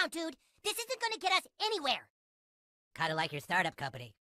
down, dude. This isn't gonna get us anywhere. Kinda like your startup company.